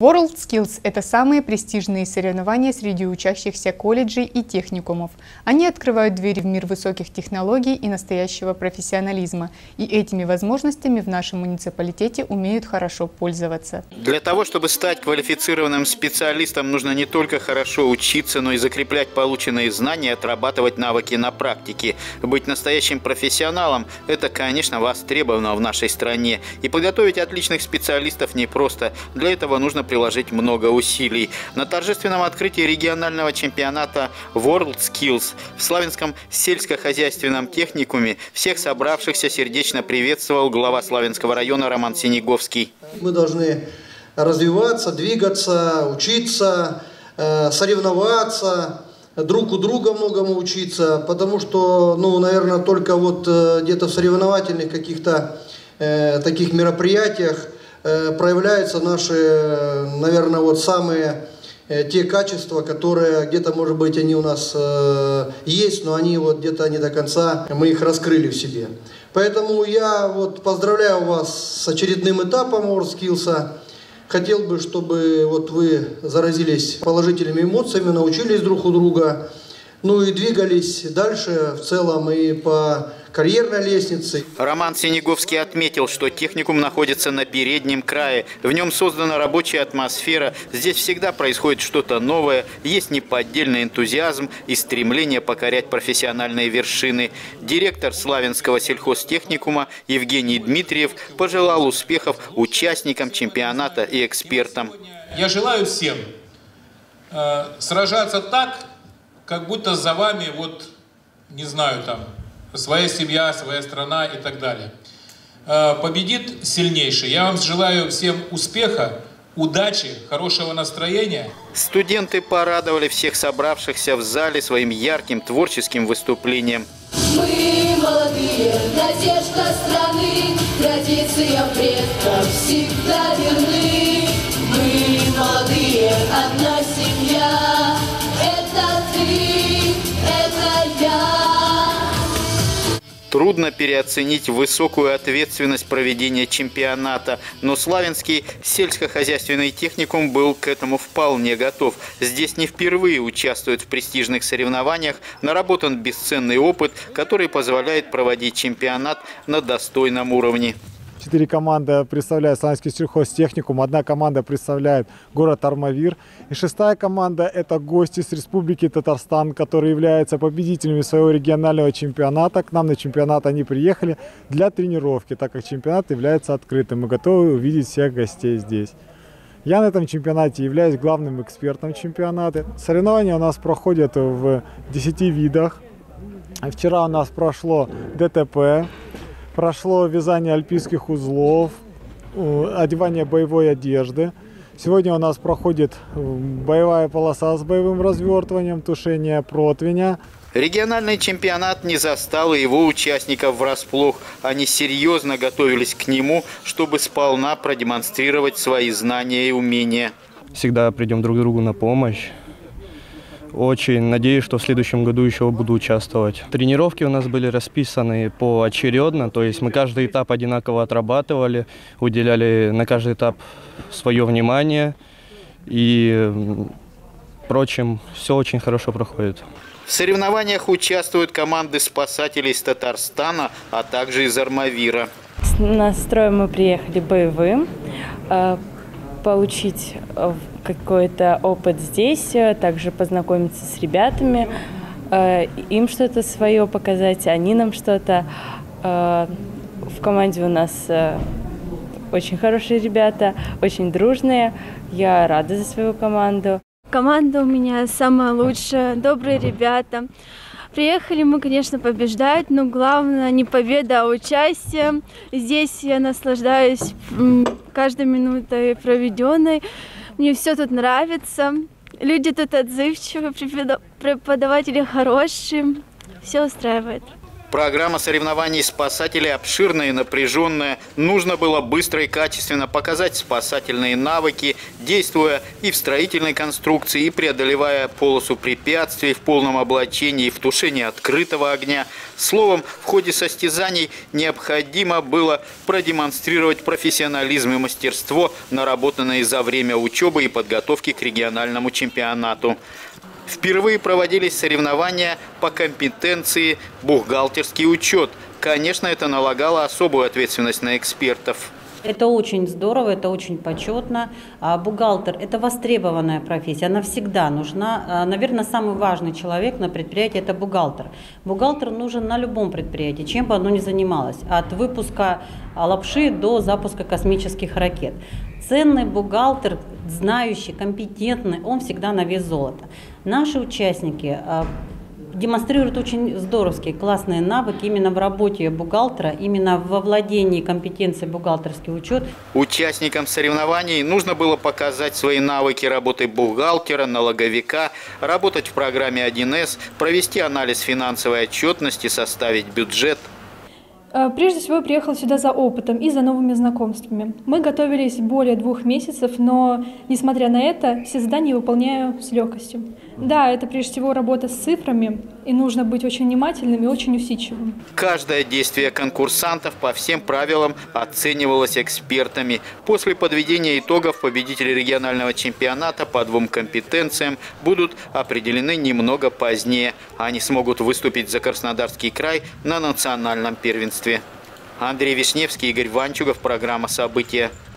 WorldSkills – это самые престижные соревнования среди учащихся колледжей и техникумов. Они открывают двери в мир высоких технологий и настоящего профессионализма. И этими возможностями в нашем муниципалитете умеют хорошо пользоваться. Для того, чтобы стать квалифицированным специалистом, нужно не только хорошо учиться, но и закреплять полученные знания, отрабатывать навыки на практике. Быть настоящим профессионалом – это, конечно, востребовано в нашей стране. И подготовить отличных специалистов непросто. Для этого нужно приложить много усилий. На торжественном открытии регионального чемпионата WorldSkills в Славянском сельскохозяйственном техникуме всех собравшихся сердечно приветствовал глава Славянского района Роман Синеговский. Мы должны развиваться, двигаться, учиться, соревноваться, друг у друга многому учиться, потому что, наверное, только вот где-то в соревновательных каких-то таких мероприятиях проявляются наши, наверное, вот самые те качества, которые где-то, может быть, они у нас есть, но они вот где-то не до конца, мы их раскрыли в себе. Поэтому я вот поздравляю вас с очередным этапом WorldSkills. Хотел бы, чтобы вот вы заразились положительными эмоциями, научились друг у друга, и двигались дальше в целом и по карьерной лестнице. Роман Синеговский отметил, что техникум находится на переднем крае. В нем создана рабочая атмосфера. Здесь всегда происходит что-то новое. Есть неподдельный энтузиазм и стремление покорять профессиональные вершины. Директор Славянского сельхозтехникума Евгений Дмитриев пожелал успехов участникам чемпионата и экспертам. Я желаю всем сражаться так, как будто за вами, своя семья, своя страна и так далее. Победит сильнейший. Я вам желаю всем успеха, удачи, хорошего настроения. Студенты порадовали всех собравшихся в зале своим ярким творческим выступлением. Мы молодые, надежда страны, традициям предков всегда верны. Мы молодые, одна семья. Это ты, это я. Трудно переоценить высокую ответственность проведения чемпионата, но Славянский сельскохозяйственный техникум был к этому вполне готов. Здесь не впервые участвуют в престижных соревнованиях, наработан бесценный опыт, который позволяет проводить чемпионат на достойном уровне. 4 команды представляют Славянский сельхозтехникум, 1 команда представляет город Армавир. И 6-я команда – это гости с Республики Татарстан, которые являются победителями своего регионального чемпионата. К нам на чемпионат они приехали для тренировки, так как чемпионат является открытым. Мы готовы увидеть всех гостей здесь. Я на этом чемпионате являюсь главным экспертом чемпионата. Соревнования у нас проходят в 10 видах. Вчера у нас прошло ДТП. Прошло вязание альпийских узлов, одевание боевой одежды. Сегодня у нас проходит боевая полоса с боевым развертыванием, тушение противня. Региональный чемпионат не застал и его участников врасплох. Они серьезно готовились к нему, чтобы сполна продемонстрировать свои знания и умения. Всегда придем друг другу на помощь. Очень надеюсь, что в следующем году еще буду участвовать. Тренировки у нас были расписаны поочередно, то есть мы каждый этап одинаково отрабатывали, уделяли на каждый этап свое внимание и, впрочем, все очень хорошо проходит. В соревнованиях участвуют команды спасателей из Татарстана, а также из Армавира. С настроем мы приехали боевым, получить какой-то опыт здесь, также познакомиться с ребятами, им что-то свое показать, они нам что-то. В команде у нас очень хорошие ребята, очень дружные. Я рада за свою команду. Команда у меня самая лучшая, добрые ребята. Приехали мы, конечно, побеждать, но главное не победа, а участие. Здесь я наслаждаюсь каждой минутой проведенной. Мне все тут нравится. Люди тут отзывчивые, преподаватели хорошие. Все устраивает. Программа соревнований спасателей обширная и напряженная. Нужно было быстро и качественно показать спасательные навыки, действуя и в строительной конструкции, и преодолевая полосу препятствий в полном облачении, и в тушении открытого огня. Словом, в ходе состязаний необходимо было продемонстрировать профессионализм и мастерство, наработанные за время учебы и подготовки к региональному чемпионату. Впервые проводились соревнования по компетенции бухгалтерский учет. Конечно, это налагало особую ответственность на экспертов. Это очень здорово, это очень почетно. Бухгалтер – это востребованная профессия, она всегда нужна. Наверное, самый важный человек на предприятии – это бухгалтер. Бухгалтер нужен на любом предприятии, чем бы оно ни занималось, от выпуска лапши до запуска космических ракет. Ценный бухгалтер, знающий, компетентный, он всегда на вес золота. Наши участники демонстрируют очень здоровские, классные навыки именно в работе бухгалтера, именно во владении компетенцией бухгалтерский учет. Участникам соревнований нужно было показать свои навыки работы бухгалтера, налоговика, работать в программе 1С, провести анализ финансовой отчетности, составить бюджет. Прежде всего, я приехала сюда за опытом и за новыми знакомствами. Мы готовились более 2 месяцев, но, несмотря на это, все задания выполняю с легкостью. Да, это прежде всего работа с цифрами, и нужно быть очень внимательным и очень усидчивым. Каждое действие конкурсантов по всем правилам оценивалось экспертами. После подведения итогов победители регионального чемпионата по 2 компетенциям будут определены немного позднее. Они смогут выступить за Краснодарский край на национальном первенстве. Андрей Вишневский, Игорь Ванчугов, программа «События».